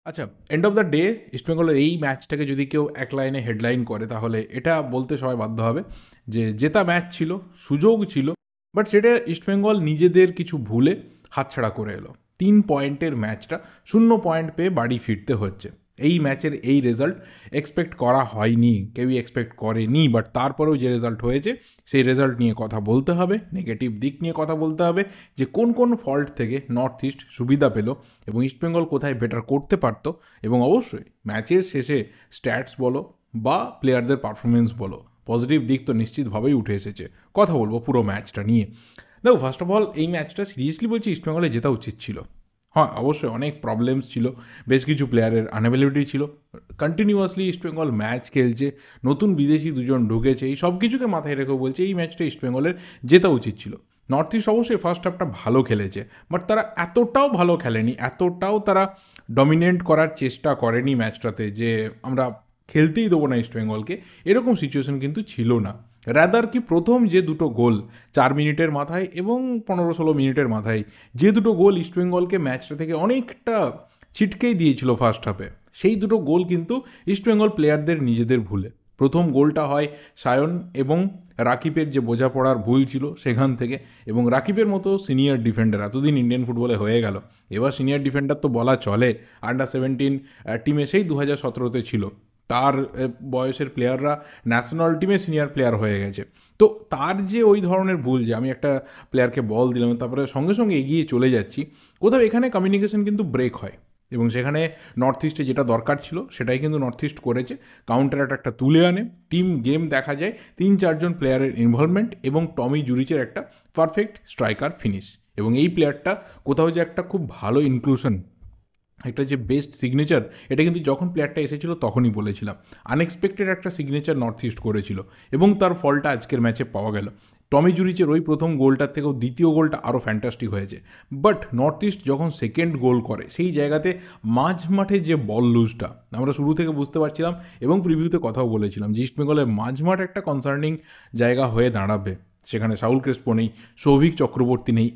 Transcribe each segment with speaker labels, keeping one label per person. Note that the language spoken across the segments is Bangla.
Speaker 1: আচ্ছা, এন্ড অফ দ্য ডে ইস্টবেঙ্গলের এই ম্যাচটাকে যদি কেউ এক লাইনে হেডলাইন করে তাহলে এটা বলতে সবাই বাধ্য হবে যে জেতা ম্যাচ ছিল, সুযোগ ছিল, বাট সেটা ইস্টবেঙ্গল নিজেদের কিছু ভুলে হাতছাড়া করে এলো। 3 পয়েন্টের ম্যাচটা 0 পয়েন্ট পেয়ে বাড়ি ফিরতে হচ্ছে। এই ম্যাচের এই রেজাল্ট এক্সপেক্ট করা হয়নি, কেউই এক্সপেক্ট করেনি, বাট তারপরেও যে রেজাল্ট হয়েছে সেই রেজাল্ট নিয়ে কথা বলতে হবে, নেগেটিভ দিক নিয়ে কথা বলতে হবে, যে কোন কোন ফল্ট থেকে নর্থ ইস্ট সুবিধা পেল এবং ইস্টবেঙ্গল কোথায় বেটার করতে পারতো, এবং অবশ্যই ম্যাচের শেষে স্ট্যাটস বলো বা প্লেয়ারদের পারফরমেন্স বলো, পজিটিভ দিক তো নিশ্চিতভাবেই উঠে এসেছে। কথা বলবো পুরো ম্যাচটা নিয়ে। দেখো, ফার্স্ট অফ অল এই ম্যাচটা সিরিয়াসলি বলছি ইস্টবেঙ্গলে জেতা উচিত ছিল। হ্যাঁ, অবশ্যই অনেক প্রবলেমস ছিল, বেশ কিছু প্লেয়ারের আনঅ্যাভেলেবিলিটি ছিল, কন্টিনিউয়াসলি ইস্টবেঙ্গল ম্যাচ খেলছে, নতুন বিদেশি দুজন ঢুকেছে, এই সব কিছুকে মাথায় রেখে বলছে এই ম্যাচটা ইস্টবেঙ্গলের জেতা উচিত ছিল। নর্থ ইস্ট অবশ্যই ফার্স্ট হাফটা ভালো খেলেছে, বাট তারা এতটাও ভালো খেলেনি, এতটাও তারা ডমিনেট করার চেষ্টা করেনি ম্যাচটাতে যে আমরা খেলতেই দেবো না ইস্টবেঙ্গলকে, এরকম সিচুয়েশন কিন্তু ছিল না। রাদার কি প্রথম যে দুটো গোল 4 মিনিটের মাথায় এবং 15-16 মিনিটের মাথায় যে দুটো গোল ইস্টবেঙ্গলকে ম্যাচটা থেকে অনেকটা ছিটকেই দিয়েছিল ফার্স্ট হাফে, সেই দুটো গোল কিন্তু ইস্টবেঙ্গল প্লেয়ারদের নিজেদের ভুলে। প্রথম গোলটা হয় সায়ন এবং রাকিবের যে বোঝাপড়ার ভুল ছিল সেখান থেকে, এবং রাকিবের মতো সিনিয়র ডিফেন্ডার এতদিন ইন্ডিয়ান ফুটবলে হয়ে গেল, এবার সিনিয়র ডিফেন্ডার তো বলা চলে, আন্ডার 17 টিমে সেই 2017-তে ছিল, তার বয়সের প্লেয়াররা ন্যাশনাল টিমে সিনিয়র প্লেয়ার হয়ে গেছে। তো তার যে ওই ধরনের ভুল যে আমি একটা প্লেয়ারকে বল দিলাম তারপরে সঙ্গে সঙ্গে এগিয়ে চলে যাচ্ছি, কোথাও এখানে কমিউনিকেশন কিন্তু ব্রেক হয়, এবং সেখানে নর্থ ইস্টে যেটা দরকার ছিল সেটাই কিন্তু নর্থ ইস্ট করেছে। কাউন্টার অ্যাটাকটা তুলে আনে, টিম গেম দেখা যায়, 3-4 জন প্লেয়ারের ইনভলভমেন্ট এবং টমি জুরিচের একটা পারফেক্ট স্ট্রাইকার ফিনিশ, এবং এই প্লেয়ারটা কোথাও যে একটা খুব ভালো ইনক্লুশন, একটা যে বেস্ট সিগনেচার, এটা কিন্তু যখন প্লেয়ারটা এসেছিল তখনই বলেছিলাম। আনএক্সপেক্টেড একটা সিগনেচার নর্থ ইস্ট করেছিল এবং তার ফলটা আজকের ম্যাচে পাওয়া গেল। টমি জুরিচের ওই প্রথম গোলটার থেকেও দ্বিতীয় গোলটা আরও ফ্যান্টাস্টিক হয়েছে, বাট নর্থ ইস্ট যখন সেকেন্ড গোল করে সেই জায়গাতে মাঝ মাঠে যে বল লুজটা আমরা শুরু থেকে বুঝতে পারছিলাম এবং প্রিভিউতে কথাও বলেছিলাম যে ইস্টবেঙ্গলের মাঝ মাঠ একটা কনসার্নিং জায়গা হয়ে দাঁড়াবে। সেখানে সাউল ক্রেসপো নেই, সৌভিক চক্রবর্তী নেই,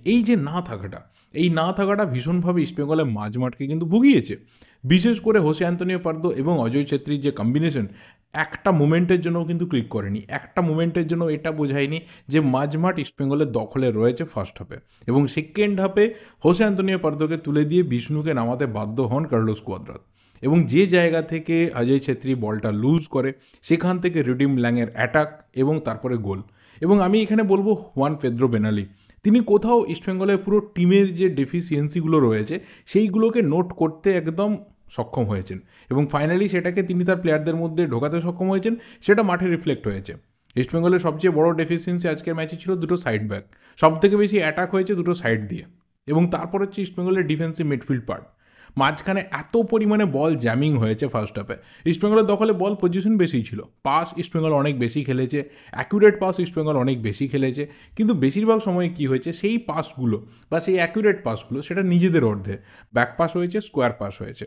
Speaker 1: এই না থাকাটা ভীষণভাবে ইস্টবেঙ্গলের মাঝমাঠকে কিন্তু ভুগিয়েছে। বিশেষ করে হোসে অ্যান্তোনিও পার্দো এবং অজয় ছেত্রীর যে কম্বিনেশন একটা মোমেন্টের জন্যও কিন্তু ক্লিক করেনি, একটা মোমেন্টের জন্য এটা বোঝায়নি যে মাঝমাঠ ইস্টবেঙ্গলের দখলে রয়েছে ফার্স্ট হাফে, এবং সেকেন্ড হাফে হোসে অ্যান্তোনিও পার্দোকে তুলে দিয়ে বিষ্ণুকে নামাতে বাধ্য হন কার্লোস কোয়াদ্রাত, এবং যে জায়গা থেকে অজয় ছেত্রী বলটা লুজ করে সেখান থেকে রিডিম ল্যাংয়ের অ্যাটাক এবং তারপরে গোল। এবং আমি এখানে বলবো হুয়ান পেদ্রো বেনালি, তিনি কোথাও ইস্টবেঙ্গলের পুরো টিমের যে ডেফিসিয়েন্সিগুলো রয়েছে সেইগুলোকে নোট করতে একদম সক্ষম হয়েছেন, এবং ফাইনালি সেটাকে তিনি তার প্লেয়ারদের মধ্যে ঢোকাতে সক্ষম হয়েছেন, সেটা মাঠে রিফ্লেক্ট হয়েছে। ইস্টবেঙ্গলের সবচেয়ে বড় ডেফিসিয়েন্সি আজকের ম্যাচে ছিল দুটো সাইড ব্যাক, সব থেকে বেশি অ্যাটাক হয়েছে দুটো সাইড দিয়ে, এবং তারপর হচ্ছে ইস্টবেঙ্গলের ডিফেন্সিভ মিডফিল্ড পার্ট। মাঝখানে এত পরিমাণে বল জ্যামিং হয়েছে ফার্স্ট হাফে, ইস্টবেঙ্গলের দখলে বল পজিশন বেশি ছিল, পাস ইস্টবেঙ্গল অনেক বেশি খেলেছে, অ্যাকুরেট পাস ইস্টবেঙ্গল অনেক বেশি খেলেছে, কিন্তু বেশিরভাগ সময় কী হয়েছে সেই পাসগুলো বা সেই অ্যাকুরেট পাসগুলো সেটা নিজেদের অর্ধে, ব্যাক পাস হয়েছে, স্কোয়ার পাস হয়েছে,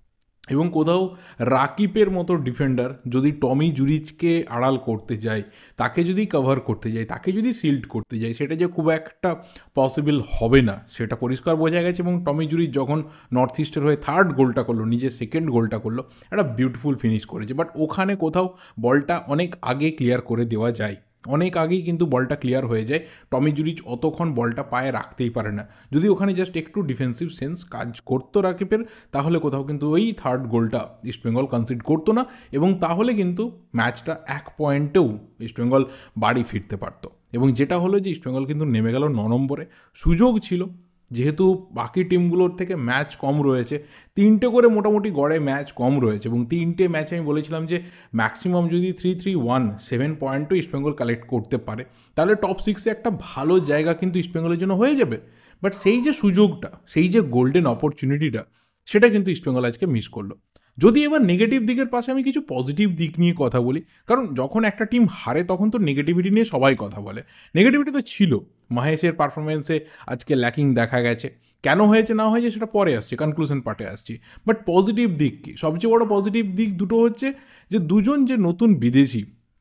Speaker 1: এবং কোথাও রাকিবের মতো ডিফেন্ডার যদি টমি জুরিচকে আড়াল করতে যায়, তাকে যদি কভার করতে যায়, তাকে যদি সিল্ড করতে যায়, সেটা যে খুব একটা পসিবল হবে না সেটা পরিষ্কার বোঝা গেছে। এবং টমি জুরিচ যখন নর্থ ইস্টের হয়ে থার্ড গোলটা করলো, নিজের সেকেন্ড গোলটা করলো, একটা বিউটিফুল ফিনিশ করেছে, বাট ওখানে কোথাও বলটা অনেক আগে ক্লিয়ার করে দেওয়া যায়, অনেক আগেই কিন্তু বলটা ক্লিয়ার হয়ে যায়, টমি জুরিচ অতক্ষণ বলটা পায়ে রাখতেই পারে না। যদি ওখানে জাস্ট একটু ডিফেন্সিভ সেন্স কাজ করতো রাকিবের, তাহলে কোথাও কিন্তু ওই থার্ড গোলটা ইস্টবেঙ্গল কনসিড করতো না, এবং তাহলে কিন্তু ম্যাচটা 1 পয়েন্টেও ইস্টবেঙ্গল বাড়ি ফিরতে পারতো। এবং যেটা হলো যে ইস্টবেঙ্গল কিন্তু নেমে গেল 9 নম্বরে। সুযোগ ছিল, যেহেতু বাকি টিমগুলোর থেকে ম্যাচ কম রয়েছে, 3টে করে মোটামুটি গড়ে ম্যাচ কম রয়েছে, এবং 3টে ম্যাচে আমি বলেছিলাম যে ম্যাক্সিমাম যদি 3-3-1 7 পয়েন্টও ইস্টবেঙ্গল কালেক্ট করতে পারে তাহলে টপ 6-এ একটা ভালো জায়গা কিন্তু ইস্টবেঙ্গলের জন্য হয়ে যাবে। বাট সেই যে সুযোগটা, সেই যে গোল্ডেন অপরচুনিটিটা, সেটা কিন্তু ইস্টবেঙ্গল আজকে মিস করলো। যদি এবার নেগেটিভ দিকের পাশে আমি কিছু পজিটিভ দিক নিয়ে কথা বলি, কারণ যখন একটা টিম হারে তখন তো নেগেটিভিটি নিয়ে সবাই কথা বলে, নেগেটিভিটি তো ছিল, মহেশের পারফরমেন্সে আজকে ল্যাকিং দেখা গেছে, কেন হয়েছে না হয়েছে সেটা পরে আসছে, কনক্লুশন পার্টে আসছি। বাট পজিটিভ দিক কি, সবচেয়ে বড় পজিটিভ দিক দুটো হচ্ছে যে দুজন যে নতুন বিদেশি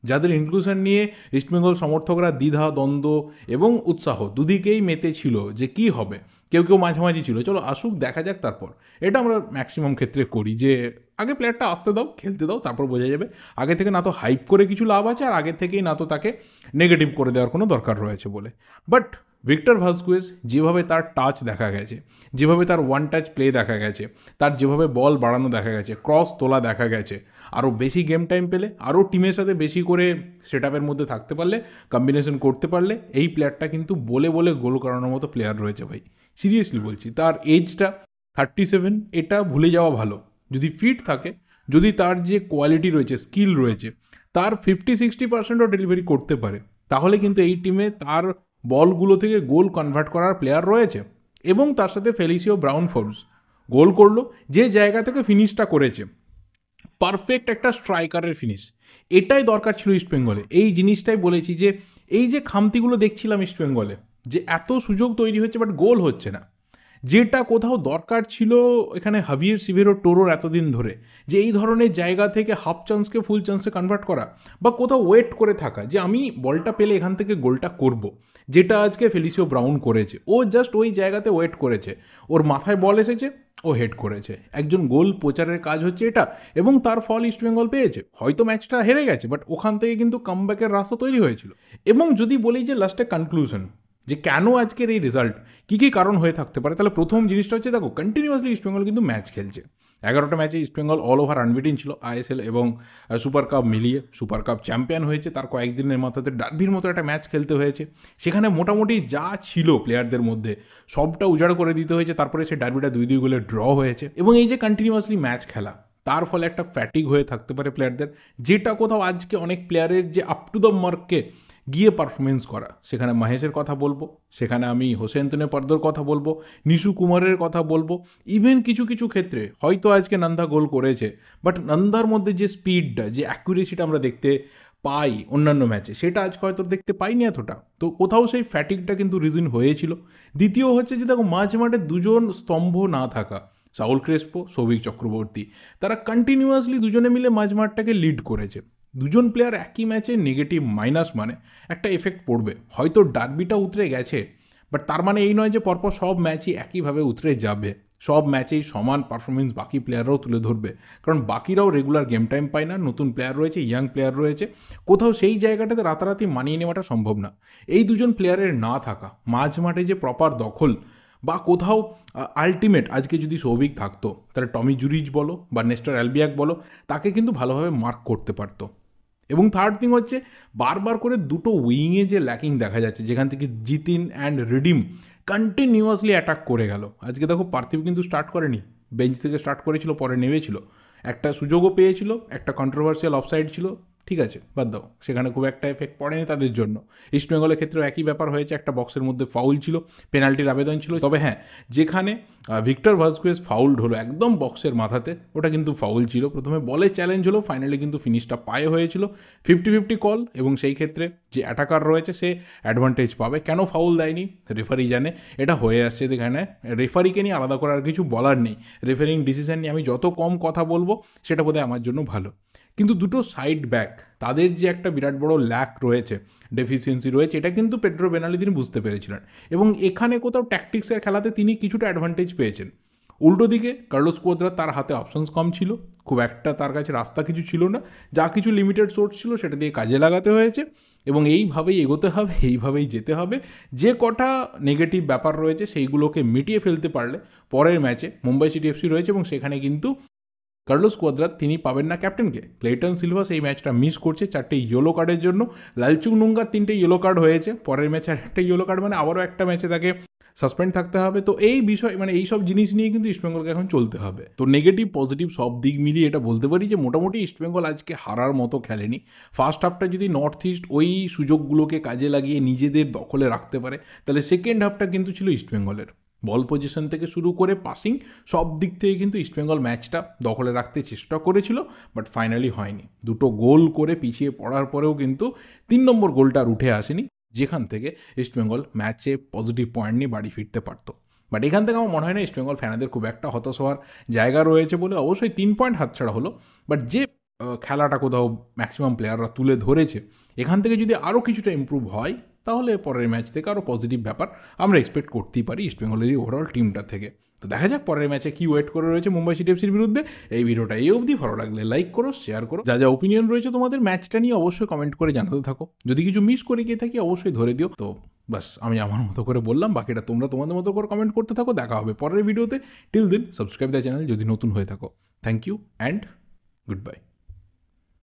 Speaker 1: যাদের ইনক্লুশন নিয়ে ইস্টবেঙ্গল সমর্থকরা দ্বিধা দ্বন্দ্ব এবং উৎসাহ দুদিকেই মেতে ছিল যে কি হবে, কেউ কেউ মাঝামাঝি ছিল চলো আসুক দেখা যাক তারপর। এটা আমরা ম্যাক্সিমাম ক্ষেত্রে করি যে আগে প্লেয়ারটা আসতে দাও, খেলতে দাও, তারপর বোঝা যাবে। আগে থেকে না তো হাইপ করে কিছু লাভ আছে, আর আগে থেকেই না তো তাকে নেগেটিভ করে দেওয়ার কোনো দরকার রয়েছে বলে। বাট ভিক্টর ভাস্কুয়েজ যেভাবে তার টাচ দেখা গেছে, যেভাবে তার ওয়ান টাচ প্লে দেখা গেছে, তার যেভাবে বল বাড়ানো দেখা গেছে, ক্রস তোলা দেখা গেছে, আরও বেশি গেম টাইম পেলে, আরও টিমের সাথে বেশি করে সেট আপের মধ্যে থাকতে পারলে, কম্বিনেশন করতে পারলে, এই প্লেয়ারটা কিন্তু বলে বলে গোল করানোর মতো প্লেয়ার রয়েছে ভাই। সিরিয়াসলি বলছি, তার এজটা 37, এটা ভুলে যাওয়া ভালো। যদি ফিট থাকে, যদি তার যে কোয়ালিটি রয়েছে, স্কিল রয়েছে, তার 50-60%ও ডেলিভারি করতে পারে, তাহলে কিন্তু এই টিমে তার বলগুলো থেকে গোল কনভার্ট করার প্লেয়ার রয়েছে। এবং তার সাথে ফেলিসিও ব্রাউন ফোর্বস গোল করলো, যে জায়গা থেকে ফিনিশটা করেছে পারফেক্ট একটা স্ট্রাইকারের ফিনিশ। এটাই দরকার ছিল ইস্টবেঙ্গলে। এই জিনিসটাই বলেছি যে এই যে খামতিগুলো দেখছিলাম ইস্টবেঙ্গলে, যে এত সুযোগ তৈরি হচ্ছে বাট গোল হচ্ছে না, যেটা কোথাও দরকার ছিল এখানে হাভিয়ের সিভেরো টোরোর এতদিন ধরে, যে এই ধরনের জায়গা থেকে হাফ চান্সকে ফুল চান্সে কনভার্ট করা, বা কোথাও ওয়েট করে থাকা যে আমি বলটা পেলে এখান থেকে গোলটা করব, যেটা আজকে ফেলিসিও ব্রাউন করেছে। ও জাস্ট ওই জায়গাতে ওয়েট করেছে, ওর মাথায় বল এসেছে, ও হেড করেছে। একজন গোল প্রচারের কাজ হচ্ছে এটা, এবং তার ফল ইস্টবেঙ্গল পেয়েছে। হয়তো ম্যাচটা হেরে গেছে, বাট ওখান থেকে কিন্তু কামব্যাকের রাস্তা তৈরি হয়েছিল। এবং যদি বলি যে লাস্টে কনক্লুশন, যে কেন আজকের এই রেজাল্ট, কী কী কারণ হয়ে থাকতে পারে, তাহলে প্রথম জিনিসটা হচ্ছে দেখো কন্টিনিউয়াসলি ইস্টবেঙ্গল কিন্তু ম্যাচ খেলছে। 11টা ম্যাচে ইস্টবেঙ্গল অল ওভার আনবিটিন ছিল আইএসএল এবং সুপার কাপ মিলিয়ে। সুপার কাপ চ্যাম্পিয়ন হয়েছে, তার কয়েকদিনের মাথাতে ডার্বির মতো একটা ম্যাচ খেলতে হয়েছে, সেখানে মোটামুটি যা ছিল প্লেয়ারদের মধ্যে সবটা উজাড় করে দিতে হয়েছে, তারপরে সে ডার্বিটা 2-2 গোলে ড্র হয়েছে। এবং এই যে কন্টিনিউয়াসলি ম্যাচ খেলা, তার ফলে একটা ফ্যাটিক হয়ে থাকতে পারে প্লেয়ারদের, যেটা কোথাও আজকে অনেক প্লেয়ারের যে আপ টু দ্য মার্ককে গিয়ে পারফরমেন্স করা, সেখানে মহেশের কথা বলবো, সেখানে আমি হোসেনতনে পর্দর কথা বলবো, নিশু কুমারের কথা বলবো, ইভেন কিছু কিছু ক্ষেত্রে হয়তো আজকে নন্দা গোল করেছে, বাট নন্দার মধ্যে যে স্পিডটা, যে অ্যাকুরেসিটা আমরা দেখতে পাই অন্যান্য ম্যাচে, সেটা আজকে হয়তো দেখতে পাইনি এতটা। তো কোথাও সেই ফ্যাটিকটা কিন্তু রিজন হয়েছিল। দ্বিতীয় হচ্ছে যে দেখো মাঝ মাঠে দুজন স্তম্ভ না থাকা, সাউল ক্রেসপো, সৌভিক চক্রবর্তী, তারা কন্টিনিউয়াসলি দুজনে মিলে মাঝ মাঠটাকে লিড করেছে। দুজন প্লেয়ার একই ম্যাচে নেগেটিভ মাইনাস মানে একটা এফেক্ট পড়বে। হয়তো ডার্বিটা উতরে গেছে, বাট তার মানে এই নয় যে পরপর সব ম্যাচই একইভাবে উতরে যাবে, সব ম্যাচেই সমান পারফরমেন্স বাকি প্লেয়াররাও তুলে ধরবে, কারণ বাকিরাও রেগুলার গেম টাইম পায় না, নতুন প্লেয়ার রয়েছে, ইয়াং প্লেয়ার রয়েছে, কোথাও সেই জায়গাটাতে রাতারাতি মানিয়ে নেওয়াটা সম্ভব না। এই দুজন প্লেয়ারের না থাকা, মাঝ মাঠে যে প্রপার দখল, বা কোথাও আলটিমেট আজকে যদি সৌভিক থাকতো, তাহলে টমি জুরিচ বলো বা নেস্টার অ্যালবিয়াক বলো, তাকে কিন্তু ভালোভাবে মার্ক করতে পারতো। এবং থার্ড থিং হচ্ছে বারবার করে দুটো উইংয়ে যে ল্যাকিং দেখা যাচ্ছে, যেখান থেকে Jitin and Redeem continuously attack করে গেল। আজকে দেখো পার্থিব কিন্তু স্টার্ট করেনি, বেঞ্চ থেকে স্টার্ট করেছিল, পরে নেমেছিল, একটা সুযোগও পেয়েছিল, একটা কন্ট্রোভার্সিয়াল অফসাইড ছিল, ঠিক আছে বাদ দাও, সেখানে খুব একটা এফেক্ট পড়েনি তাদের জন্য। ইস্টবেঙ্গলের ক্ষেত্রেও একই ব্যাপার হয়েছে, একটা বক্সের মধ্যে ফাউল ছিল, পেনাল্টির আবেদন ছিল। তবে হ্যাঁ, যেখানে ভিক্টর ভাস্কুয়েজ ফাউলড হলো একদম বক্সের মাথাতে, ওটা কিন্তু ফাউল ছিল। প্রথমে বলে চ্যালেঞ্জ হলো, ফাইনালি কিন্তু ফিনিশটা পায়ে হয়েছিল। 50-50 কল, এবং সেই ক্ষেত্রে যে অ্যাটাকার রয়েছে সে অ্যাডভান্টেজ পাবে। কেন ফাউল দেয়নি রেফারি জানে, এটা হয়ে আসছে। এখানে রেফারিকে নিয়ে আলাদা করার কিছু বলার নেই, রেফারিং ডিসিশন নিয়ে আমি যত কম কথা বলবো সেটা বোধহয় আমার জন্য ভালো। কিন্তু দুটো সাইড ব্যাক, তাদের যে একটা বিরাট বড় ল্যাক রয়েছে, ডেফিসিয়েন্সি রয়েছে, এটা কিন্তু পেড্রো বেনালি তিনি বুঝতে পেরেছিলেন, এবং এখানে কোথাও ট্যাকটিক্সের খেলাতে তিনি কিছুটা অ্যাডভান্টেজ পেয়েছেন। উল্টো দিকে কার্লোস কোয়াদ্রা, তার হাতে অপশনস কম ছিল, খুব একটা তার কাছে রাস্তা কিছু ছিল না, যা কিছু লিমিটেড সোর্স ছিল সেটা দিয়ে কাজে লাগাতে হয়েছে, এবং এইভাবেই এগোতে হবে, এইভাবেই যেতে হবে। যে কটা নেগেটিভ ব্যাপার রয়েছে সেইগুলোকে মিটিয়ে ফেলতে পারলে পরের ম্যাচে মুম্বাই সিটি এফসি রয়েছে, এবং সেখানে কিন্তু কার্লোস কোয়াদ্রা তিনি পাবেন না ক্যাপ্টেনকে। ক্লেটন সিলভা সেই ম্যাচটা মিস করছে 4টে ইয়েলো কার্ডের জন্য। লালচুং নুঙ্গার 3টে ইয়েলো কার্ড হয়েছে, পরের ম্যাচে আরেকটা ইয়েলো কার্ড, মানে আবারও একটা ম্যাচে তাকে সাসপেন্ড থাকতে হবে। তো এই বিষয়, মানে এই সব জিনিস নিয়ে কিন্তু ইস্টবেঙ্গলকে এখন চলতে হবে। তো নেগেটিভ পজিটিভ সব দিক মিলিয়ে এটা বলতে পারি যে মোটামুটি ইস্টবেঙ্গল আজকে হারার মতো খেলেনি। ফার্স্ট হাফটা যদি নর্থ ইস্ট ওই সুযোগগুলোকে কাজে লাগিয়ে নিজেদের দখলে রাখতে পারে, তাহলে সেকেন্ড হাফটা কিন্তু ছিল ইস্টবেঙ্গলের। বল পজিশন থেকে শুরু করে পাসিং সব দিক থেকে কিন্তু ইস্টবেঙ্গল ম্যাচটা দখলে রাখতে চেষ্টা করেছিল, বাট ফাইনালি হয়নি। দুটো গোল করে পিছিয়ে পড়ার পরেও কিন্তু 3 নম্বর গোলটা আর উঠে আসেনি, যেখান থেকে ইস্টবেঙ্গল ম্যাচে পজিটিভ পয়েন্ট নিয়ে বাড়ি ফিরতে পারতো। বাট এখান থেকে আমার মনে হয় না ইস্টবেঙ্গল ফ্যানাদের খুব একটা হতাশ হওয়ার জায়গা রয়েছে বলে। অবশ্যই 3 পয়েন্ট হাতছাড়া হলো, বাট যে খেলাটা কোথাও ম্যাক্সিমাম প্লেয়াররা তুলে ধরেছে, এখান থেকে যদি আরও কিছুটা ইমপ্রুভ হয় তাহলে পরের ম্যাচ থেকে আরও পজিটিভ ব্যাপার আমরা এক্সপেক্ট করতেই পারি ইস্টবেঙ্গলেরই ওভারঅল টিমটা থেকে। তো দেখা যাক পরের ম্যাচে কি ওয়েট করে রয়েছে মুম্বাই সিটি এফসির বিরুদ্ধে। এই ভিডিওটা এই অবধি, ভালো লাগলে লাইক করো, শেয়ার করো, যা যা ওপিনিয়ন রয়েছে তোমাদের ম্যাচটা নিয়ে অবশ্যই কমেন্ট করে জানাতে থাকো। যদি কিছু মিস করে গিয়ে থাকি অবশ্যই ধরে দিও। তো বাস, আমি আমার মতো করে বললাম, বাকিটা তোমরা তোমাদের মতো করে কমেন্ট করতে থাকো। দেখা হবে পরের ভিডিওতে। টিল দিন সাবস্ক্রাইব দ্য চ্যানেল যদি নতুন হয়ে থাকো। Thank you and good bye.